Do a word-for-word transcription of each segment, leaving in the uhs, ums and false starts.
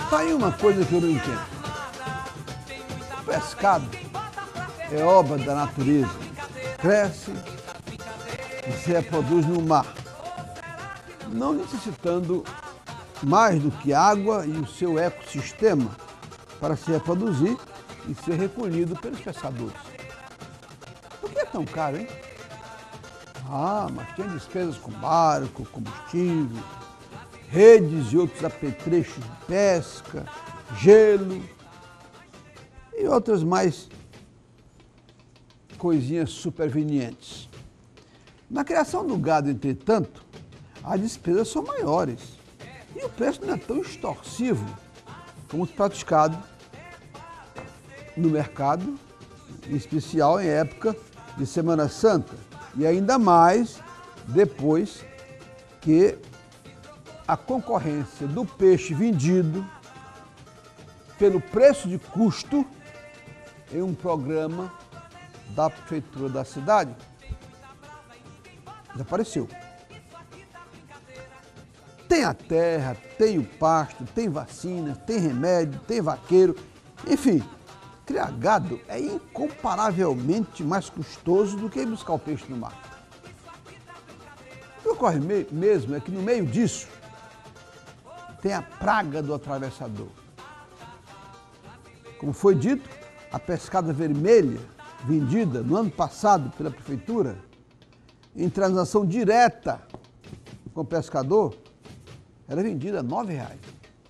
Tá aí uma coisa que eu não entendo. O pescado é obra da natureza. Cresce e se reproduz no mar, não necessitando mais do que água e o seu ecossistema para se reproduzir e ser recolhido pelos pescadores. Por que é tão caro, hein? Ah, mas tem despesas com barco, combustível, redes e outros apetrechos de pesca, gelo e outras mais coisinhas supervenientes. Na criação do gado, entretanto, as despesas são maiores e o preço não é tão extorsivo como os praticados no mercado, em especial em época de Semana Santa, e ainda mais depois que a concorrência do peixe vendido pelo preço de custo em um programa da prefeitura da cidade desapareceu. Tem a terra, tem o pasto, tem vacina, tem remédio, tem vaqueiro, enfim, criar gado é incomparavelmente mais custoso do que ir buscar o peixe no mar. O que ocorre mesmo é que no meio disso tem a praga do atravessador. Como foi dito, a pescada vermelha, vendida no ano passado pela prefeitura, em transação direta com o pescador, era vendida a nove reais.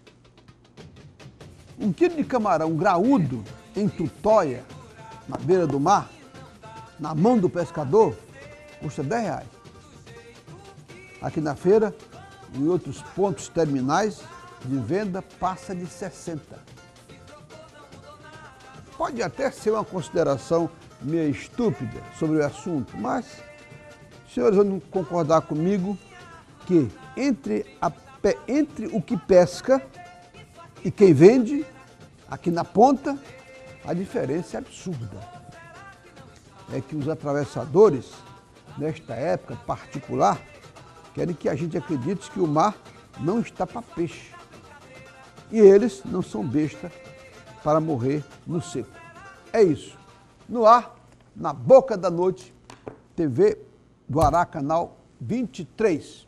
Um quilo de camarão graúdo em tutóia, na beira do mar, na mão do pescador, custa dez reais. Aqui na feira, em outros pontos terminais de venda, passa de sessenta. Pode até ser uma consideração meio estúpida sobre o assunto, mas os senhores vão concordar comigo que entre, a, entre o que pesca e quem vende, aqui na ponta, a diferença é absurda. É que os atravessadores, nesta época particular, querem que a gente acredite que o mar não está para peixe. E eles não são besta para morrer no seco. É isso. No ar, na boca da noite, T V Guará, canal vinte e três.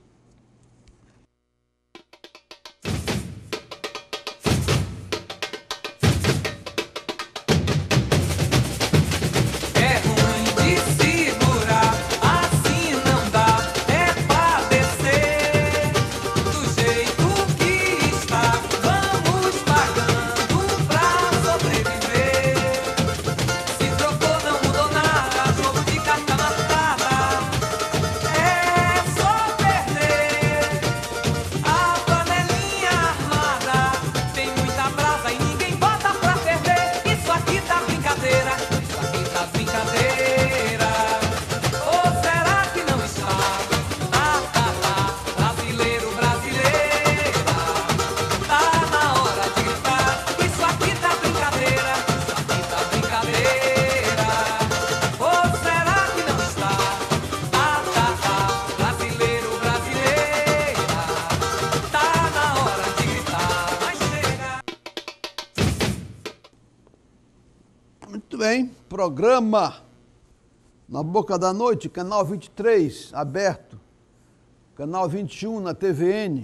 Muito bem, programa Na Boca da Noite, canal vinte e três, aberto, canal vinte e um na T V N.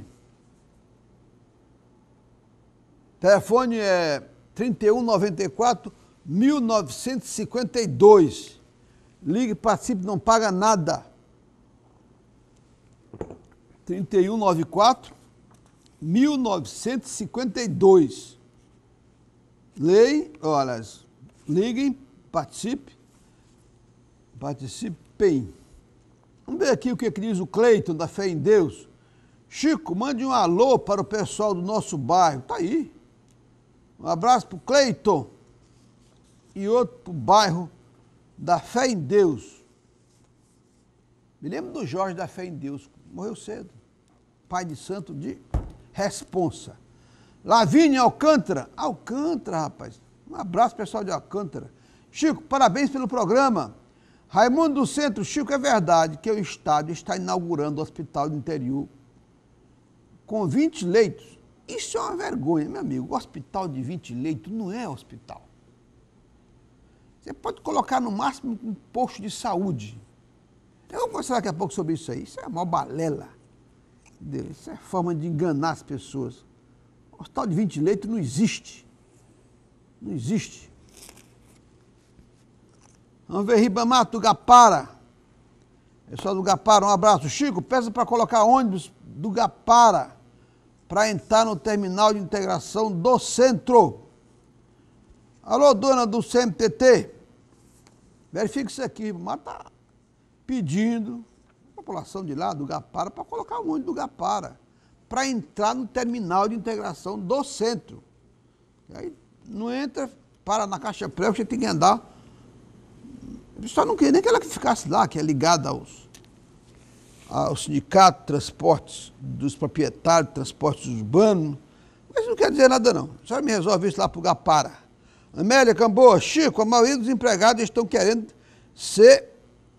Telefone é trinta e um, noventa e quatro, mil novecentos e cinquenta e dois. Ligue, participe, não paga nada. trinta e um, noventa e quatro, mil novecentos e cinquenta e dois. Lei, olha, liguem, participe, participem. Vamos ver aqui o que diz o Cleiton, da Fé em Deus. Chico, mande um alô para o pessoal do nosso bairro. Tá aí. Um abraço para o Cleiton. E outro para o bairro da Fé em Deus. Me lembro do Jorge da Fé em Deus. Morreu cedo. Pai de santo de responsa. Lavínia Alcântara. Alcântara, rapaz. Um abraço, pessoal de Alcântara. Chico, parabéns pelo programa. Raimundo do Centro. Chico, é verdade que o Estado está inaugurando o hospital do interior com vinte leitos Isso é uma vergonha, meu amigo. O hospital de vinte leitos não é hospital. Você pode colocar no máximo um posto de saúde. Eu vou conversar daqui a pouco sobre isso aí. Isso é uma balela. Entendeu? Isso é forma de enganar as pessoas. O hospital de vinte leitos não existe. Não existe. Vamos ver Ribamar, Tugapara. Pessoal do Gapara, um abraço. Chico, peça para colocar ônibus do Gapara para entrar no terminal de integração do centro. Alô, dona do C M T T. Verifique isso aqui. Ribamar está pedindo a população de lá, do Gapara, para colocar o ônibus do Gapara para entrar no terminal de integração do centro. E aí não entra, para na caixa pré, você tem que andar. Eu só não queria nem que ela ficasse lá, que é ligada aos, ao sindicato de transportes, dos proprietários de transportes urbanos. Mas não quer dizer nada não. A senhora me resolve isso lá para o Gapara. Amélia Camboa, Chico, a maioria dos empregados estão querendo ser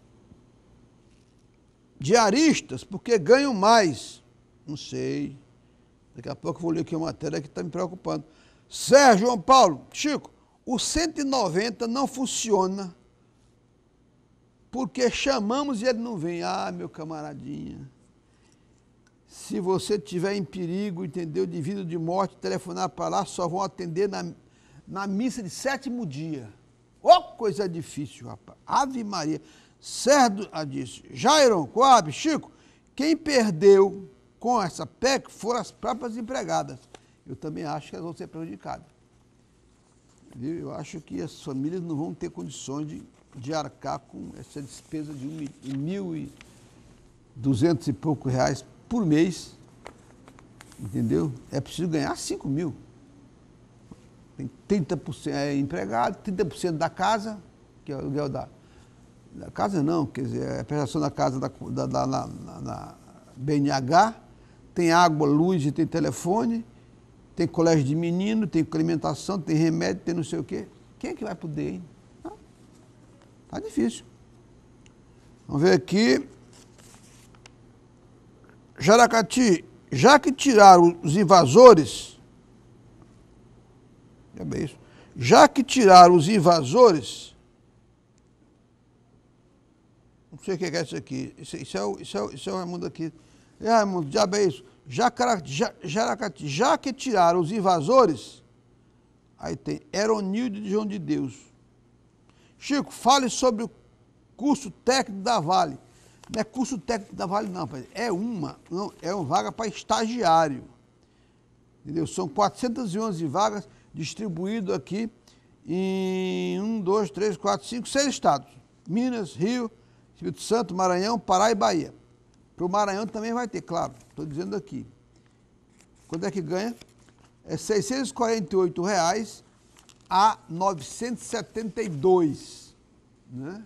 diaristas porque ganham mais. Não sei. Daqui a pouco eu vou ler aqui uma matéria que está me preocupando. Sérgio João Paulo, Chico, o cento e noventa não funciona porque chamamos e ele não vem. Ah, meu camaradinha, se você estiver em perigo, entendeu, de vida ou de morte, telefonar para lá, só vão atender na, na missa de sétimo dia. Ô, oh, coisa difícil, rapaz. Ave Maria. Sérgio disse, Jairon, Coab, Chico, quem perdeu com essa P E C foram as próprias empregadas. Eu também acho que elas vão ser prejudicadas. Eu acho que as famílias não vão ter condições de, de arcar com essa despesa de um, mil e duzentos e poucos reais por mês, entendeu? É preciso ganhar cinco mil. Tem trinta por cento é empregado, trinta por cento da casa, que é o aluguel da, da casa não, quer dizer, é a prestação da casa da, da, da, na, na B N H, tem água, luz e tem telefone, tem colégio de menino, tem alimentação, tem remédio, tem não sei o quê. Quem é que vai poder, hein? Não. Tá difícil. Vamos ver aqui. Jaracati, já que tiraram os invasores, é bem isso, já que tiraram os invasores, não sei o que é isso aqui, isso, isso é o isso é, isso é o Raimundo aqui. É, Raimundo, diabo é isso. Jaracati, já que tiraram os invasores, aí tem Eronildo de João de Deus. Chico, fale sobre o curso técnico da Vale. Não é curso técnico da Vale não, é uma, não, é uma vaga para estagiário. Entendeu? São quatrocentas e onze vagas distribuídas aqui em um, dois, três, quatro, cinco, seis estados. Minas, Rio, Espírito Santo, Maranhão, Pará e Bahia. Para o Maranhão também vai ter, claro, estou dizendo aqui. Quanto é que ganha? É seiscentos e quarenta e oito reais a novecentos e setenta e dois, né?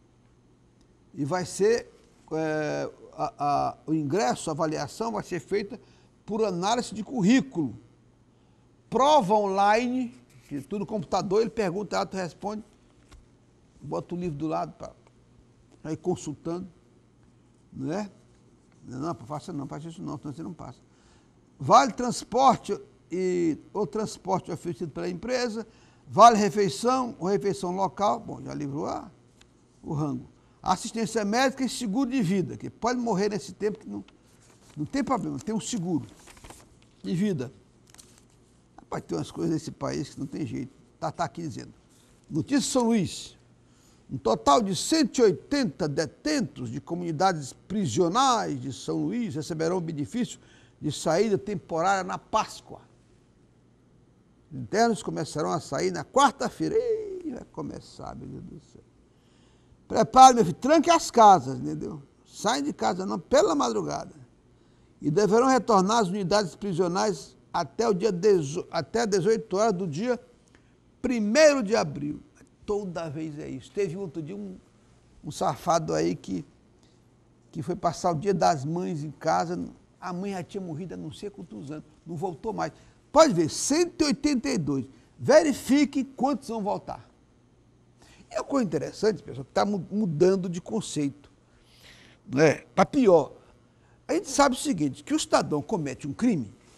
E vai ser, é, a, a, o ingresso, a avaliação vai ser feita por análise de currículo. Prova online, que tudo no computador, ele pergunta, ela tu responde, bota o livro do lado para ir consultando, não é? Não, não faça não, faça isso não, senão você não passa. Vale transporte e ou transporte oferecido pela empresa, vale refeição ou refeição local, bom, já livrou a, o rango. Assistência médica e seguro de vida, que pode morrer nesse tempo, que não, não tem problema, tem um seguro de vida. Rapaz, tem umas coisas nesse país que não tem jeito. Está tá aqui dizendo. Notícia São Luís. Um total de cento e oitenta detentos de comunidades prisionais de São Luís receberão o benefício de saída temporária na Páscoa. Os internos começarão a sair na quarta-feira. Ih, vai começar, meu Deus do céu. Prepare, meu filho, tranque as casas, entendeu? Saem de casa não, pela madrugada. E deverão retornar às unidades prisionais até o dia dezoito, até dezoito horas do dia primeiro de abril. Toda vez é isso. Teve outro dia um, um safado aí que, que foi passar o dia das mães em casa, a mãe já tinha morrido há não sei quantos anos, não voltou mais. Pode ver, cento e oitenta e dois. Verifique quantos vão voltar. E uma coisa interessante, pessoal, que está mudando de conceito, não é? Para pior. A gente sabe o seguinte, que o cidadão comete um crime,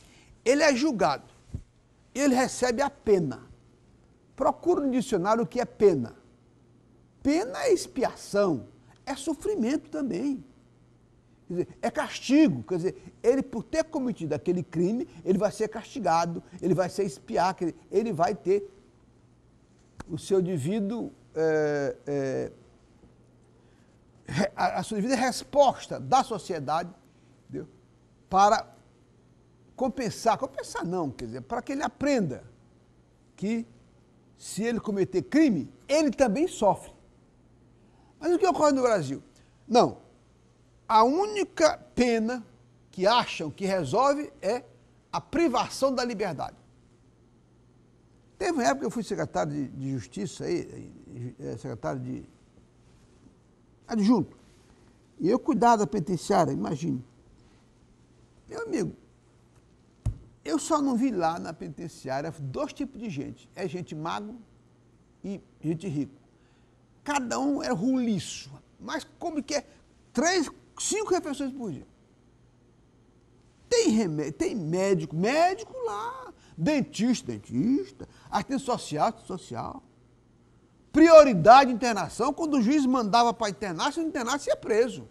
ele é julgado, ele recebe a pena. Procura no dicionário o que é pena. Pena é expiação, é sofrimento também. Quer dizer, é castigo, quer dizer, ele por ter cometido aquele crime, ele vai ser castigado, ele vai ser expiar, quer dizer, ele vai ter o seu devido, é, é, a, a sua devida resposta da sociedade, entendeu? Para compensar, compensar não, quer dizer, para que ele aprenda que se ele cometer crime, ele também sofre. Mas o que ocorre no Brasil? Não. A única pena que acham que resolve é a privação da liberdade. Teve uma época que eu fui secretário de, de Justiça, aí, secretário de adjunto, e eu cuidava da penitenciária, imagine. Meu amigo, eu só não vi lá na penitenciária dois tipos de gente. É gente magro e gente rico. Cada um é roliço. Mas como que é? Três, cinco refeições por dia. Tem remédio, tem médico, médico lá. Dentista, dentista. Assistente social, assistente social. Prioridade de internação. Quando o juiz mandava para internar, se não internasse, ia preso.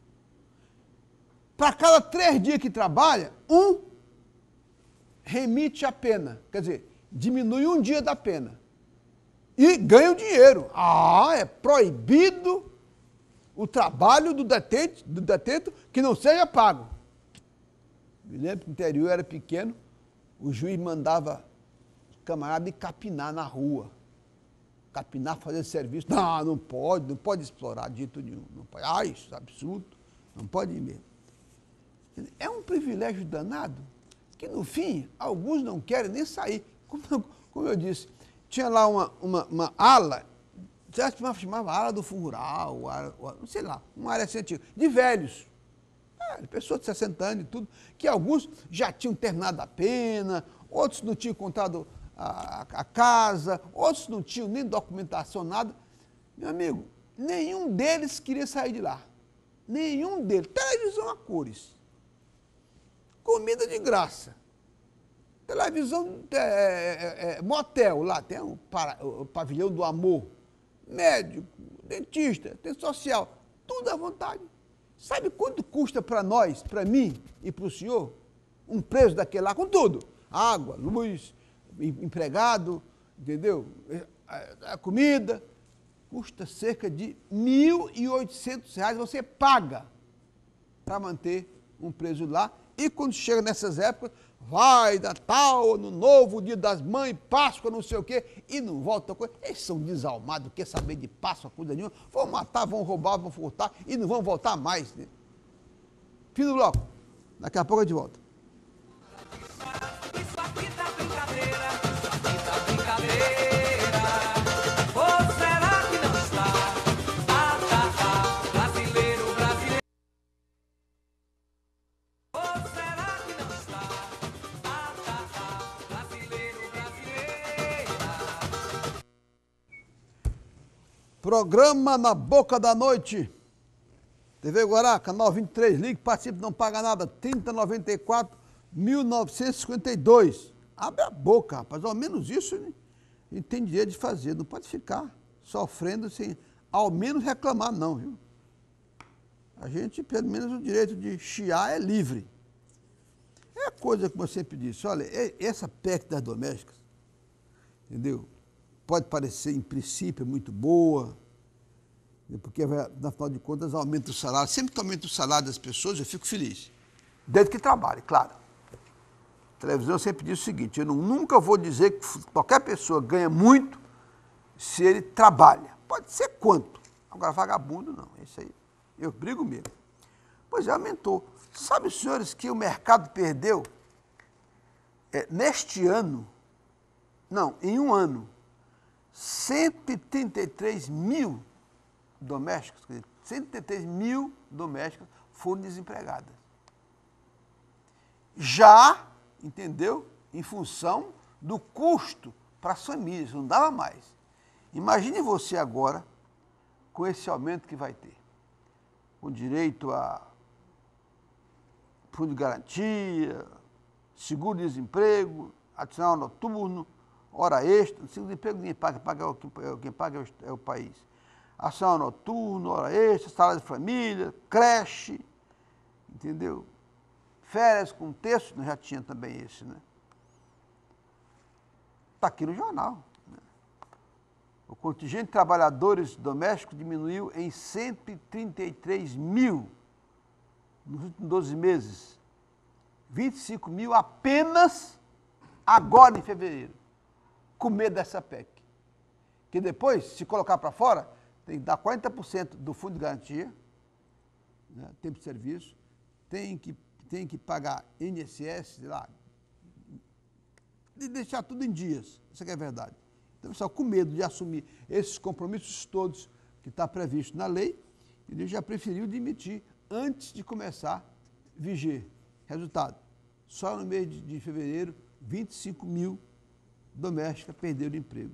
Para cada três dias que trabalha, um remite a pena, quer dizer, diminui um dia da pena e ganha o dinheiro. Ah, é proibido o trabalho do detento, do detento que não seja pago. Me lembro que o interior era pequeno, o juiz mandava o camarada ir capinar na rua, capinar, fazer serviço. Não, não pode, não pode explorar de jeito nenhum. Não pode. Ah, isso é absurdo, não pode ir mesmo. É um privilégio danado, que no fim, alguns não querem nem sair. Como eu, como eu disse, tinha lá uma, uma, uma ala, já se chamava ala do Fundo Rural, não sei lá, uma área assim antiga, de velhos, é, pessoas de sessenta anos e tudo, que alguns já tinham terminado a pena, outros não tinham contado a, a casa, outros não tinham nem documentação, nada. Meu amigo, nenhum deles queria sair de lá. Nenhum deles. Televisão a cores. Comida de graça. Televisão, é, é, é, motel, lá tem um para, o pavilhão do amor. Médico, dentista, tem social, tudo à vontade. Sabe quanto custa para nós, para mim e para o senhor, um preço daquele lá, com tudo? Água, luz, empregado, entendeu? A, a comida, custa cerca de mil e oitocentos reais, você paga para manter um preso lá. E quando chega nessas épocas, vai Natal, Ano Novo, Dia das Mães, Páscoa, não sei o quê, e não volta coisa. Eles são desalmados, quer saber de Páscoa, coisa nenhuma. Vão matar, vão roubar, vão furtar e não vão voltar mais. Né? Fim do bloco. Daqui a pouco a gente volta. Isso aqui tá brincadeira, isso aqui tá brincadeira. Ou será que não está? Ah, tá, tá, brasileiro, brasileiro. Ou será que não está? Ah, tá, tá, brasileiro, brasileira. Programa Na Boca da Noite. T V Guará, canal vinte e três, ligue, participe, não paga nada, trinta, noventa e quatro, mil novecentos e cinquenta e dois. Abre a boca, rapaz, ao menos isso né? A gente tem direito de fazer, não pode ficar sofrendo sem ao menos reclamar não, viu? A gente, pelo menos, o direito de chiar é livre. É a coisa como eu sempre disse, olha, essa P E C das domésticas, entendeu? Pode parecer, em princípio, muito boa, porque, na final de contas, aumenta o salário. Sempre que aumenta o salário das pessoas, eu fico feliz. Desde que trabalhe, claro. A televisão sempre diz o seguinte, eu não, nunca vou dizer que qualquer pessoa ganha muito se ele trabalha. Pode ser quanto. Agora, vagabundo, não. Isso aí, eu brigo mesmo. Pois é, aumentou. Sabe, senhores, que o mercado perdeu, é, neste ano, não, em um ano, cento e trinta e três mil domésticos, quer dizer, cento e trinta e três mil domésticas foram desempregadas. Já, entendeu? Em função do custo para as famílias, não dava mais. Imagine você agora, com esse aumento que vai ter, com direito a fundo de garantia, seguro-desemprego, adicional noturno, hora extra, seguro-desemprego ninguém paga, paga o, quem paga é o, é o país. Adicional noturno, hora extra, salário de família, creche, entendeu? Férias com texto, já tinha também esse, né? Está aqui no jornal. Né? O contingente de trabalhadores domésticos diminuiu em cento e trinta e três mil nos últimos doze meses. vinte e cinco mil apenas agora em fevereiro, com medo dessa P E C. Que depois, se colocar para fora, tem que dar quarenta por cento do fundo de garantia, né, tempo de serviço, tem que, tem que pagar I N S S, sei lá, de deixar tudo em dias, isso aqui é verdade. Então, pessoal, com medo de assumir esses compromissos todos que está previsto na lei, ele já preferiu demitir antes de começar a viger. Resultado, só no mês de, de fevereiro, vinte e cinco mil domésticas perderam o emprego.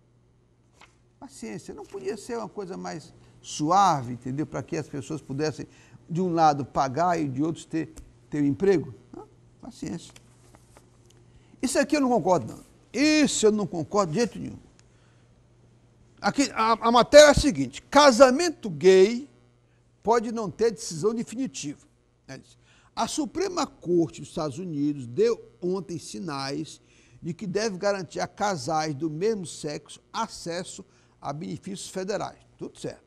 Paciência, não podia ser uma coisa mais suave, entendeu? Para que as pessoas pudessem, de um lado, pagar e de outros ter, ter um emprego? Não, paciência. Isso aqui eu não concordo, não. Isso eu não concordo de jeito nenhum. Aqui, a, a matéria é a seguinte: casamento gay pode não ter decisão definitiva. A Suprema Corte dos Estados Unidos deu ontem sinais de que deve garantir a casais do mesmo sexo acesso a benefícios federais. Tudo certo.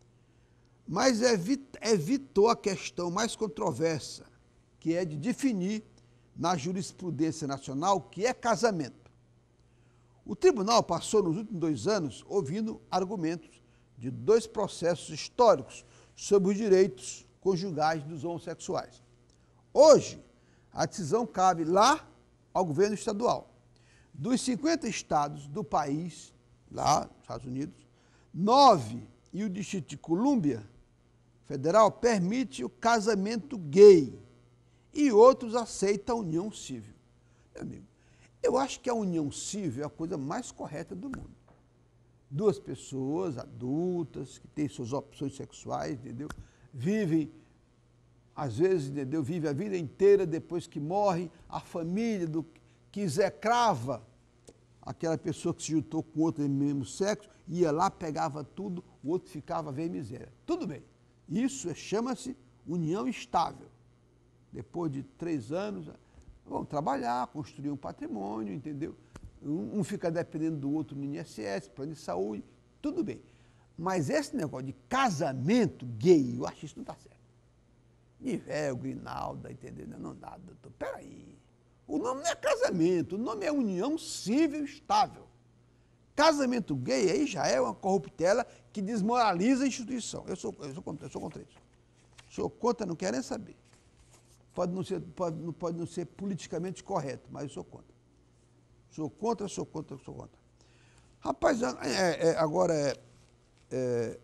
Mas evitou a questão mais controversa, que é de definir na jurisprudência nacional o que é casamento. O tribunal passou nos últimos dois anos ouvindo argumentos de dois processos históricos sobre os direitos conjugais dos homossexuais. Hoje, a decisão cabe lá ao governo estadual. Dos cinquenta estados do país, lá nos Estados Unidos, nove e o Distrito de Colômbia Federal permite o casamento gay e outros aceitam a união civil. Meu amigo, eu acho que a união civil é a coisa mais correta do mundo. Duas pessoas adultas que têm suas opções sexuais, entendeu? Vivem, às vezes, entendeu? Vivem a vida inteira, depois que morre, a família do que execrava aquela pessoa que se juntou com outro do mesmo sexo, ia lá, pegava tudo, o outro ficava a ver miséria. Tudo bem. Isso chama-se união estável. Depois de três anos, vão trabalhar, construir um patrimônio, entendeu? Um, um fica dependendo do outro no I N S S, plano de saúde, tudo bem. Mas esse negócio de casamento gay, eu acho que isso não está certo. Nivel, Grinalda, entendeu? Não dá, doutor. Peraí. O nome não é casamento, o nome é união civil estável. Casamento gay aí já é uma corruptela que desmoraliza a instituição. Eu sou, eu sou, contra, eu sou contra isso. Sou contra, não quero nem saber. Pode não ser, pode, pode não ser politicamente correto, mas eu sou contra. Sou contra, sou contra, sou contra. Rapaz, é, é, agora é, é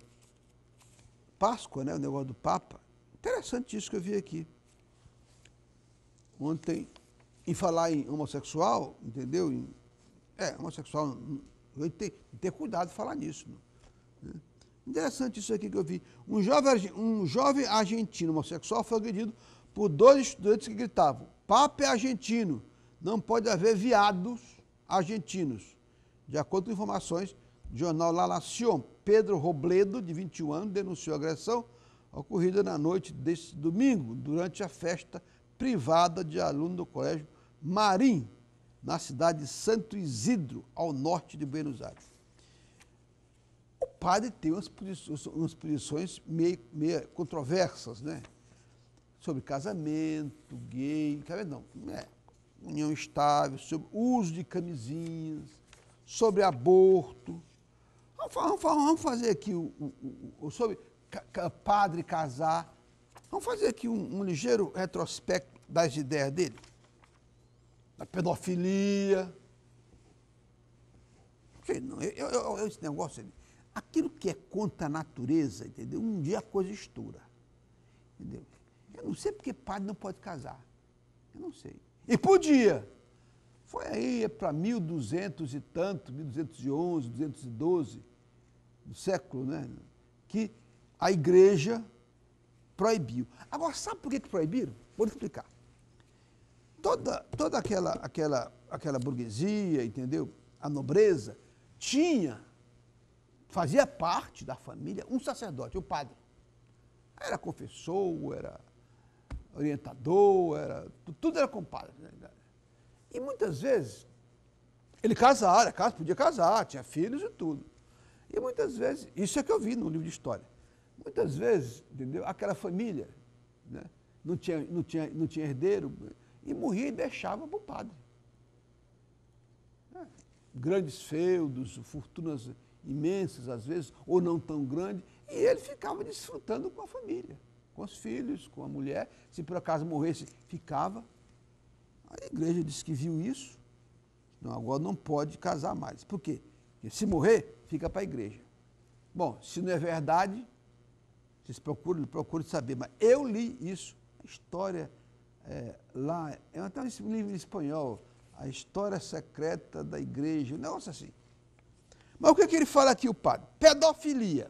Páscoa, né? O negócio do Papa. Interessante isso que eu vi aqui. Ontem, em falar em homossexual, entendeu? Em, é, homossexual, eu tenho que ter cuidado de falar nisso. Né? Interessante isso aqui que eu vi. Um jovem, um jovem argentino homossexual foi agredido por dois estudantes que gritavam: Papa é argentino, não pode haver viados argentinos. De acordo com informações do jornal La Nación, Pedro Robledo, de vinte e um anos, denunciou a agressão ocorrida na noite deste domingo, durante a festa privada de aluno do Colégio Marim, na cidade de Santo Isidro, ao norte de Buenos Aires. O padre tem umas posições, umas posições meio, meio controversas, né? Sobre casamento, gay, não, é, união estável, sobre uso de camisinhas, sobre aborto. Vamos, vamos, vamos fazer aqui o, o, o, sobre ca, padre casar. Vamos fazer aqui um, um ligeiro retrospecto das ideias dele. Da pedofilia. Não, eu, eu, eu, esse negócio, aquilo que é contra a natureza, entendeu? Um dia a coisa estoura. Entendeu? Eu não sei porque padre não pode casar. Eu não sei. E podia. Foi aí para mil e duzentos e tanto, mil duzentos e onze, duzentos e doze, do século, né? Que a igreja proibiu. Agora, sabe por que, que proibiram? Vou explicar. toda, toda aquela, aquela, aquela burguesia, entendeu? A nobreza, tinha, fazia parte da família um sacerdote, o padre. Era confessor, era orientador, era, tudo era com o padre. E muitas vezes, ele casara, casa, podia casar, tinha filhos e tudo. E muitas vezes, isso é que eu vi no livro de história, muitas vezes, entendeu? Aquela família, né? não, tinha, não, tinha, não tinha herdeiro, e morria e deixava para o padre. É. Grandes feudos, fortunas imensas às vezes, ou não tão grandes, e ele ficava desfrutando com a família, com os filhos, com a mulher. Se por acaso morresse, ficava. A igreja disse que viu isso, não, agora não pode casar mais. Por quê? Porque se morrer, fica para a igreja. Bom, se não é verdade, vocês procuram, procuram saber, mas eu li isso, a história é, lá, é até um livro em espanhol, A História Secreta da Igreja, um negócio assim. Mas o que, é que ele fala aqui, o padre? Pedofilia.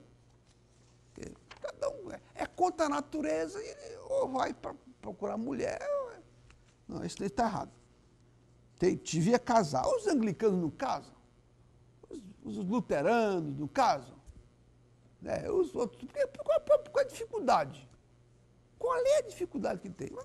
Cada um é, é contra a natureza, ele ou vai para procurar mulher. Ou... Não, isso está errado. Tem, devia casar. Os anglicanos não casam, os, os luteranos não casam, né? Os outros. Porque, qual, qual a dificuldade? Qual é a dificuldade que tem?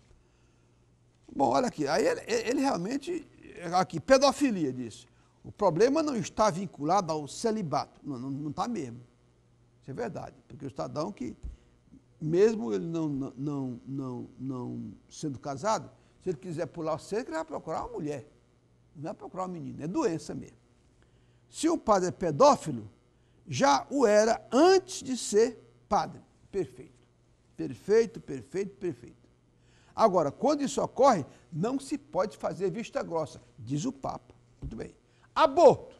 Bom, olha aqui, aí ele, ele realmente, aqui, pedofilia, disse. O problema não está vinculado ao celibato. Não, não, não está mesmo. Isso é verdade. Porque o cidadão que, mesmo ele não, não, não, não, não sendo casado, se ele quiser pular o cerco, ele vai procurar uma mulher. Não vai procurar um menino. É doença mesmo. Se o padre é pedófilo, já o era antes de ser padre. Perfeito. Perfeito, perfeito, perfeito. Agora, quando isso ocorre, não se pode fazer vista grossa, diz o Papa. Muito bem. Aborto.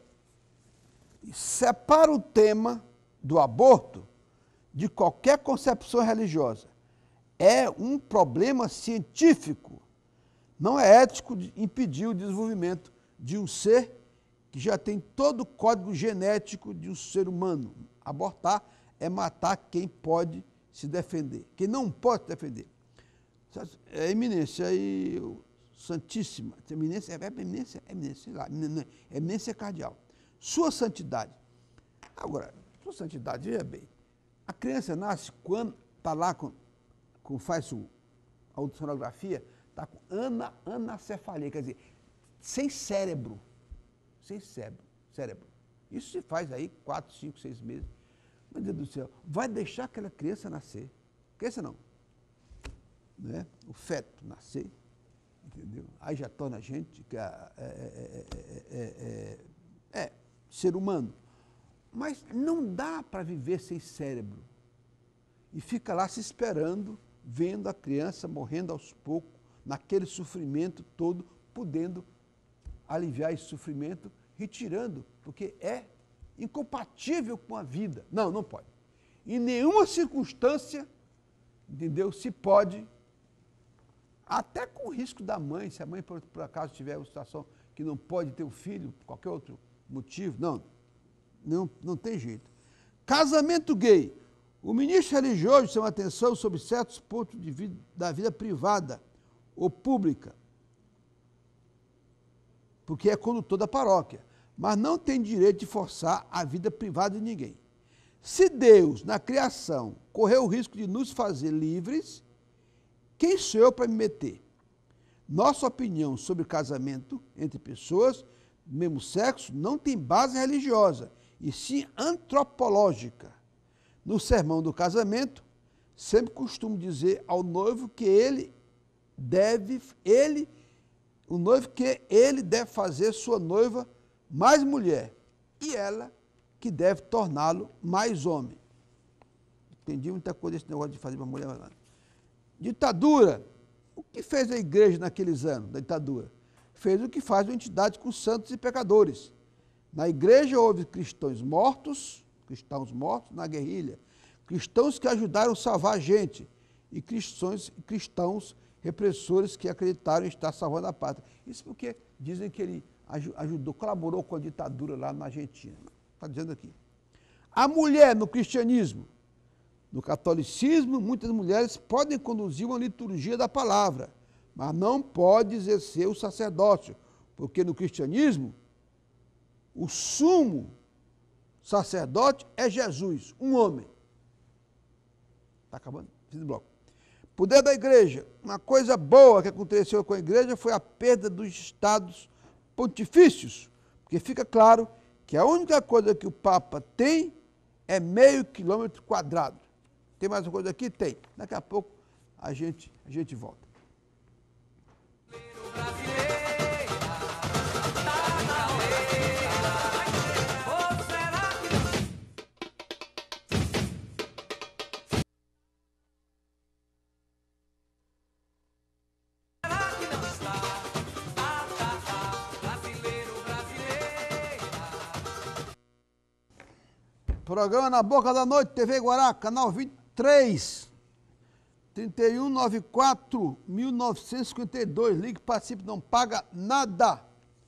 Separa o tema do aborto de qualquer concepção religiosa. É um problema científico. Não é ético impedir o desenvolvimento de um ser que já tem todo o código genético de um ser humano. Abortar é matar quem pode se defender, quem não pode se defender. É eminência aí, santíssima, eminência, é eminência, é eminência, sei lá, é eminência cardeal. Sua santidade. Agora, sua santidade, veja bem, a criança nasce quando está lá, com, com, faz a ultrassonografia, está com ana, anacefalia, quer dizer, sem cérebro, sem cérebro, cérebro. Isso se faz aí quatro, cinco, seis meses. Meu Deus do céu, vai deixar aquela criança nascer? Criança não. Né? O feto nascer, entendeu? Aí já torna a gente que é, é, é, é, é ser humano. Mas não dá para viver sem cérebro. E fica lá se esperando, vendo a criança morrendo aos poucos, naquele sofrimento todo, podendo aliviar esse sofrimento, retirando, porque é incompatível com a vida. Não, não pode. Em nenhuma circunstância, entendeu? Se pode, até com o risco da mãe, se a mãe por, por acaso tiver uma situação que não pode ter um filho, por qualquer outro motivo, não, não, não tem jeito. Casamento gay. O ministro religioso chama atenção sobre certos pontos de vida, da vida privada ou pública, porque é condutor da paróquia, mas não tem direito de forçar a vida privada de ninguém. Se Deus, na criação, correu o risco de nos fazer livres, quem sou eu para me meter? Nossa opinião sobre casamento entre pessoas do mesmo sexo não tem base religiosa, e sim antropológica. No sermão do casamento, sempre costumo dizer ao noivo que ele deve, ele, o noivo que ele deve fazer sua noiva mais mulher, e ela que deve torná-lo mais homem. Entendi muita coisa desse negócio de fazer uma mulher mais homem. Ditadura. O que fez a igreja naqueles anos da ditadura? Fez o que faz uma entidade com santos e pecadores. Na igreja houve cristãos mortos, cristãos mortos na guerrilha, cristãos que ajudaram a salvar a gente, e cristãos, cristãos repressores que acreditaram em estar salvando a pátria. Isso porque dizem que ele ajudou, colaborou com a ditadura lá na Argentina. Está dizendo aqui. A mulher no cristianismo, no catolicismo, muitas mulheres podem conduzir uma liturgia da palavra, mas não pode exercer o sacerdócio, porque no cristianismo, o sumo sacerdote é Jesus, um homem. Está acabando? Fiz o bloco. Poder da igreja. Uma coisa boa que aconteceu com a igreja foi a perda dos estados pontifícios, porque fica claro que a única coisa que o Papa tem é meio quilômetro quadrado. Tem mais uma coisa aqui? Tem. Daqui a pouco a gente, a gente volta. Programa Na Boca da Noite, T V Guará, canal vinte e três, trinta e um, noventa e quatro, mil novecentos e cinquenta e dois. Ligue, participe, não paga nada.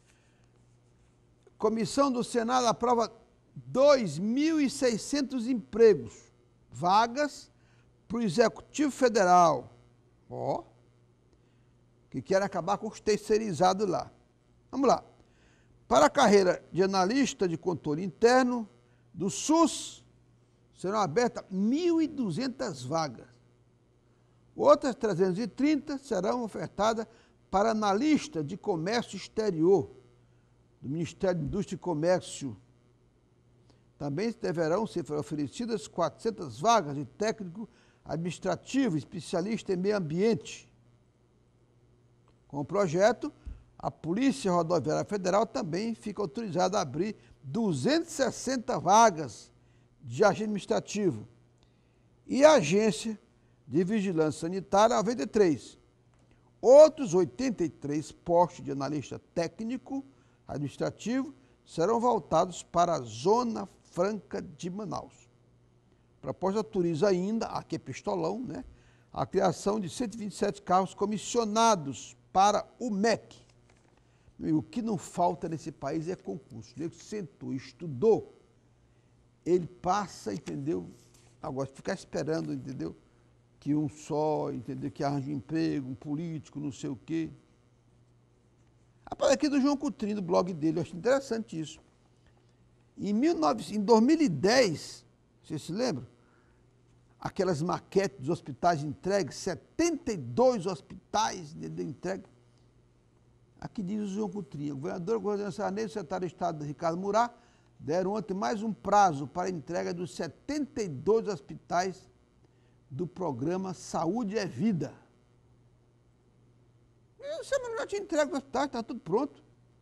Comissão do Senado aprova dois mil e seiscentos empregos, vagas para o Executivo Federal. Ó, que quer acabar com os terceirizados lá. Vamos lá. Para a carreira de analista de controle interno, do SUS, serão abertas mil e duzentas vagas. Outras trezentas e trinta serão ofertadas para analista de comércio exterior, do Ministério da Indústria e Comércio. Também deverão ser oferecidas quatrocentas vagas de técnico administrativo, especialista em meio ambiente. Com o projeto, a Polícia Rodoviária Federal também fica autorizada a abrir duzentas e sessenta vagas de agente administrativo e a Agência de Vigilância Sanitária noventa e três. Outros oitenta e três postos de analista técnico administrativo serão voltados para a Zona Franca de Manaus. A proposta autoriza ainda, aqui é pistolão, né, a criação de cento e vinte e sete carros comissionados para o M E C. O que não falta nesse país é concurso. O nego sentou, estudou, ele passa, entendeu? Agora, ficar esperando, entendeu? Que um só, entendeu? Que arranje um emprego, um político, não sei o quê. Rapaz, aqui do João Coutrinho, do blog dele, eu acho interessante isso. Em, mil e novecentos, em dois mil e dez, vocês se lembram? Aquelas maquetes dos hospitais entregues, setenta e dois hospitais entregues. Aqui diz o João Coutrinho, o governador Gordão Sarney e o secretário de Estado Ricardo Murá deram ontem mais um prazo para a entrega dos setenta e dois hospitais do programa Saúde é Vida. E semana já tinha entregue o hospital, está tudo pronto.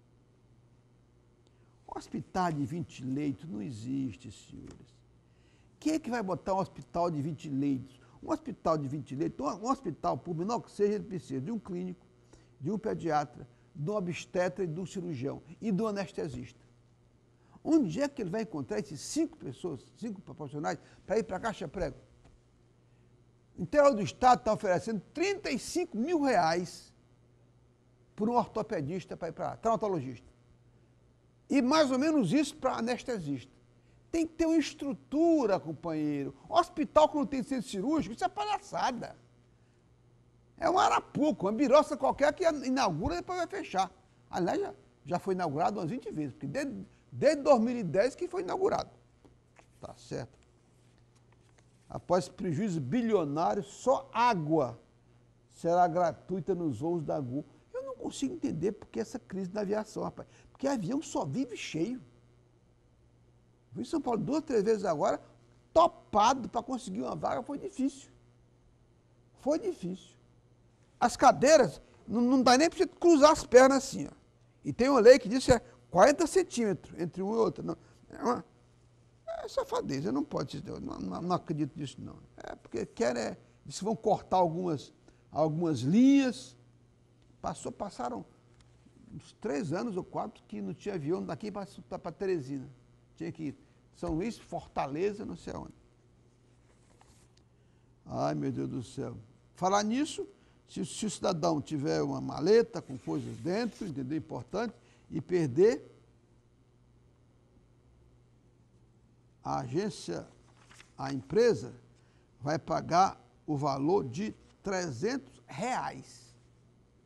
Hospital de vinte leitos não existe, senhores. Quem é que vai botar um hospital de vinte leitos? Um hospital de vinte leitos, um hospital público, não que seja, ele precisa de um clínico, de um pediatra, de um obstetra e de um cirurgião e de um anestesista. Onde é que ele vai encontrar esses cinco pessoas, cinco profissionais, para ir para a Caixa Prego? O interior do Estado está oferecendo trinta e cinco mil reais por um ortopedista para ir para lá, traumatologista. E mais ou menos isso para anestesista. Tem que ter uma estrutura, companheiro. Hospital que não tem centro cirúrgico, isso é palhaçada. É um arapuco, uma biroça qualquer que inaugura e depois vai fechar. Aliás, já, já foi inaugurado umas vinte vezes, porque desde, desde dois mil e dez que foi inaugurado. Tá certo. Após prejuízo bilionário, só água será gratuita nos voos da Gol. Eu não consigo entender por que essa crise da aviação, rapaz. Porque avião só vive cheio. Fui em São Paulo duas, três vezes agora, topado para conseguir uma vaga, foi difícil. Foi difícil. As cadeiras, não, não dá nem para você cruzar as pernas assim, ó. E tem uma lei que diz que é quarenta centímetros entre um e outro. Não, é, uma, é safadeza, não pode, eu não, não, não acredito nisso, não. É porque querem, é, eles vão cortar algumas, algumas linhas. Passou, passaram uns três anos ou quatro que não tinha avião daqui para Teresina. Tinha que ir São Luís, Fortaleza, não sei aonde. Ai, meu Deus do céu. Falar nisso, se, se o cidadão tiver uma maleta com coisas dentro, entendeu? Importante, e perder, a agência, a empresa, vai pagar o valor de trezentos reais.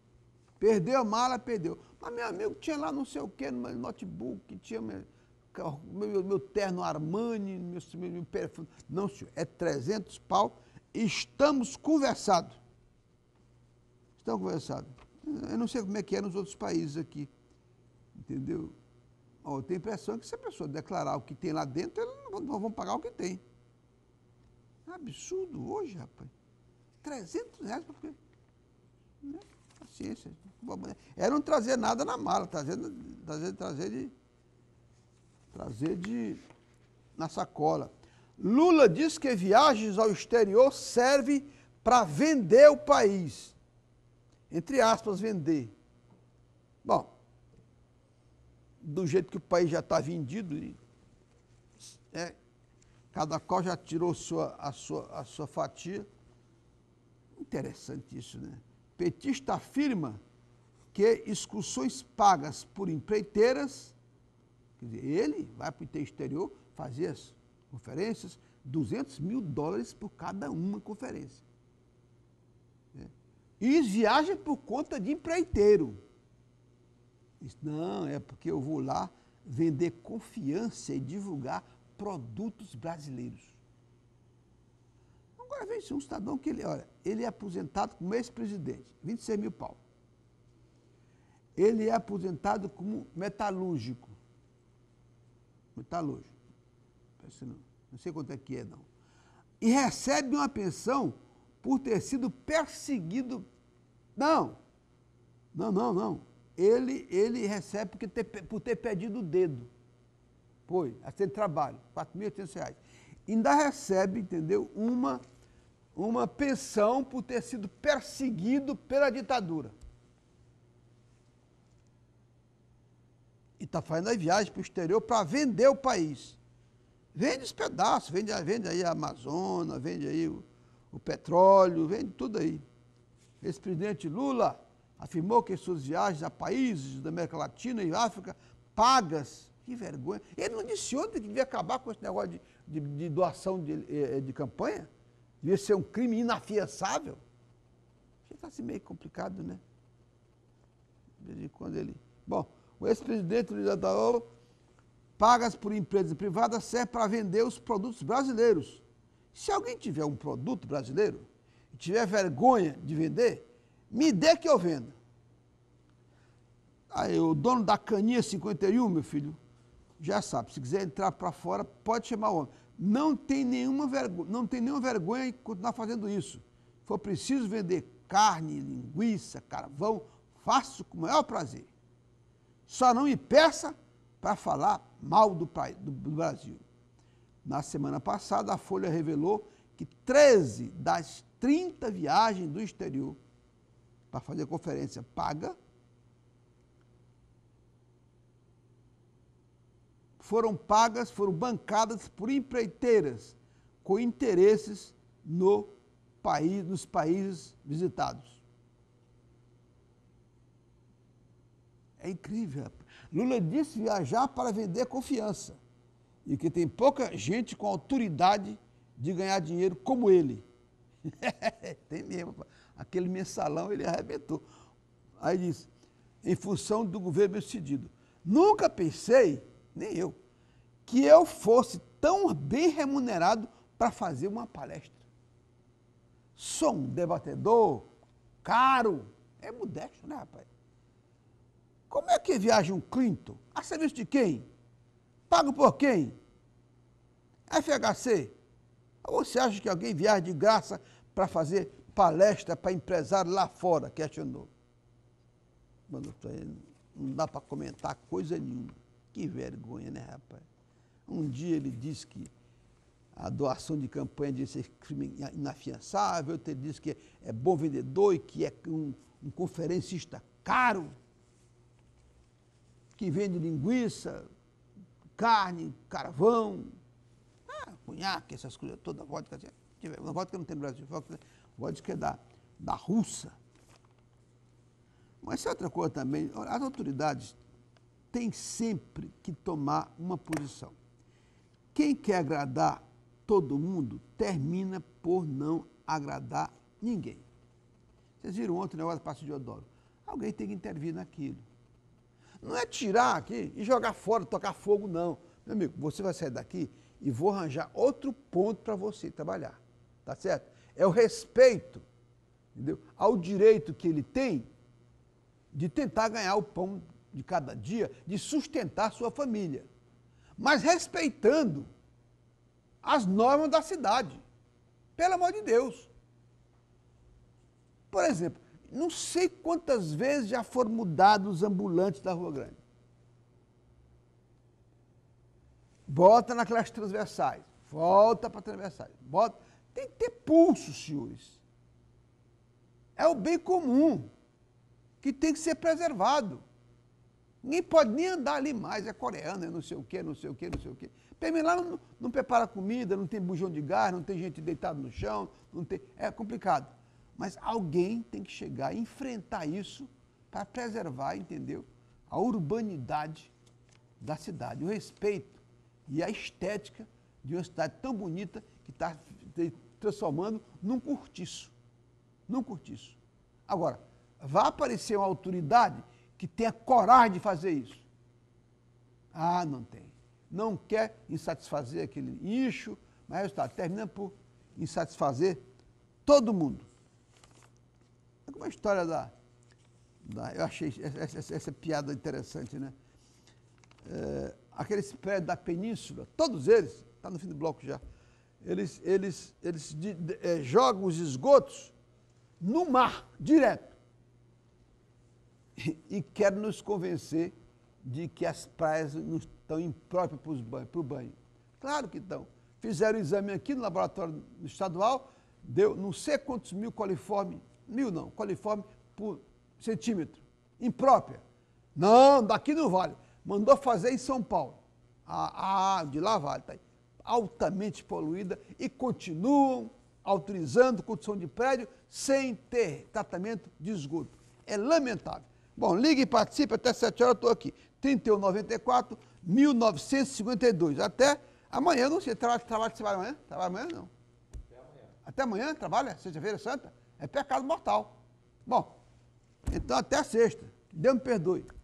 Perdeu a mala, perdeu. Mas meu amigo tinha lá não sei o quê, no meu notebook, tinha meu, meu, meu terno Armani, meu, meu, meu perfume. Não, senhor, é trezentos pau. Estamos conversados. Estamos conversados. Eu não sei como é que é nos outros países aqui. Entendeu? Oh, eu tenho a impressão que se a pessoa declarar o que tem lá dentro, eles não vão, não vão pagar o que tem. É absurdo hoje, rapaz. trezentos reais para quê? Né? Paciência. Era não trazer nada na mala, trazer, trazer, trazer de. Trazer de. Na sacola. Lula diz que viagens ao exterior servem para vender o país. Entre aspas, vender. Bom, do jeito que o país já está vendido, é, cada qual já tirou sua, a, sua, a sua fatia. Interessante isso, né? Petista afirma que excursões pagas por empreiteiras, quer dizer, ele vai para o exterior fazer as conferências, duzentos mil dólares por cada uma conferência. É. E viaja por conta de empreiteiro. Diz, não, é porque eu vou lá vender confiança e divulgar produtos brasileiros. Agora vem um cidadão que ele, olha, ele é aposentado como ex-presidente, vinte e seis mil pau. Ele é aposentado como metalúrgico. Metalúrgico. Não, não sei quanto é que é, não. E recebe uma pensão por ter sido perseguido. Não, não, não, não. Ele, ele recebe porque ter, por ter perdido o dedo. Foi, acidente de trabalho, quatro mil e oitocentos reais. Ainda recebe, entendeu, uma, uma pensão por ter sido perseguido pela ditadura. E está fazendo a viagem para o exterior para vender o país. Vende os pedaços, vende, vende aí a Amazônia, vende aí o, o petróleo, vende tudo aí. Esse presidente Lula afirmou que suas viagens a países da América Latina e África pagas. Que vergonha. Ele não disse ontem que devia acabar com esse negócio de, de, de doação de, de campanha? Devia ser um crime inafiançável? Está assim meio complicado, né? De vez em quando ele... Bom, o ex-presidente Lula da O N U, pagas por empresas privadas, serve para vender os produtos brasileiros. Se alguém tiver um produto brasileiro e tiver vergonha de vender, me dê que eu venda. Aí, o dono da Caninha cinquenta e um, meu filho, já sabe, se quiser entrar para fora, pode chamar o homem. Não tem nenhuma vergonha, não tem nenhuma vergonha em continuar fazendo isso. Se for preciso vender carne, linguiça, carvão, faço com o maior prazer. Só não me peça para falar mal do, do, do Brasil. Na semana passada, a Folha revelou que treze das trinta viagens do exterior para fazer conferência paga foram pagas, foram bancadas por empreiteiras com interesses no país, nos países visitados. É incrível. Lula disse viajar para vender confiança e que tem pouca gente com autoridade de ganhar dinheiro como ele. Tem mesmo. Aquele mensalão ele arrebentou. Aí diz, em função do governo decidido. Nunca pensei, nem eu, que eu fosse tão bem remunerado para fazer uma palestra. Sou um debatedor caro. É modesto, né, rapaz? Como é que viaja um Clinton? A serviço de quem? Pago por quem? F H C? Ou você acha que alguém viaja de graça para fazer palestra para empresário lá fora? Questionou. Não dá para comentar coisa nenhuma. Que vergonha, né, rapaz? Um dia ele disse que a doação de campanha devia ser crime inafiançável, outro ele disse que é bom vendedor e que é um, um conferencista caro, que vende linguiça, carne, carvão, ah, cunhaque, essas coisas todas, vodka, vodka não tem no Brasil, vodka é da, da Rússia. Mas outra coisa também, as autoridades têm sempre que tomar uma posição. Quem quer agradar todo mundo, termina por não agradar ninguém. Vocês viram ontem o negócio do Palácio de Deodoro. Alguém tem que intervir naquilo. Não é tirar aqui e jogar fora, tocar fogo, não. Meu amigo, você vai sair daqui e vou arranjar outro ponto para você trabalhar. Tá certo? É o respeito, entendeu? Ao direito que ele tem de tentar ganhar o pão de cada dia, de sustentar sua família. Mas respeitando as normas da cidade. Pelo amor de Deus. Por exemplo, não sei quantas vezes já foram mudados os ambulantes da Rua Grande. Bota naquelas transversais, volta para transversais, bota. Tem que ter pulso, senhores. É o bem comum que tem que ser preservado. Ninguém pode nem andar ali mais, é coreano, é não sei o quê, não sei o quê, não sei o quê. Pelo lá não, não prepara comida, não tem bujão de gás, não tem gente deitada no chão, não tem, é complicado. Mas alguém tem que chegar e enfrentar isso para preservar, entendeu? A urbanidade da cidade, o respeito e a estética de uma cidade tão bonita que está transformando num cortiço. Num cortiço. Agora, vai aparecer uma autoridade que tenha coragem de fazer isso? Ah, não tem. Não quer insatisfazer aquele nicho, mas está terminando por insatisfazer todo mundo. É uma história da, da... Eu achei essa, essa, essa piada interessante, né? É, aqueles prédios da península, todos eles, está no fim do bloco já, eles, eles, eles de, de, é, jogam os esgotos no mar, direto. E, e querem nos convencer de que as praias não estão impróprias para, os banhos, para o banho. Claro que estão. Fizeram o exame aqui no laboratório estadual, deu não sei quantos mil coliformes, mil não, coliforme por centímetro, imprópria. Não, daqui não vale. Mandou fazer em São Paulo. Ah, ah de lá vale, tá aí. Altamente poluída e continuam autorizando construção de prédio sem ter tratamento de esgoto. É lamentável. Bom, ligue e participe, até sete horas eu estou aqui. trinta e um, noventa e quatro, mil novecentos e cinquenta e dois. Até amanhã, não sei, trabalha, trabalha, trabalha amanhã? Trabalha amanhã, não. Até amanhã. Até amanhã, trabalha? Sexta-feira santa? É pecado mortal. Bom, então até sexta. Deus me perdoe.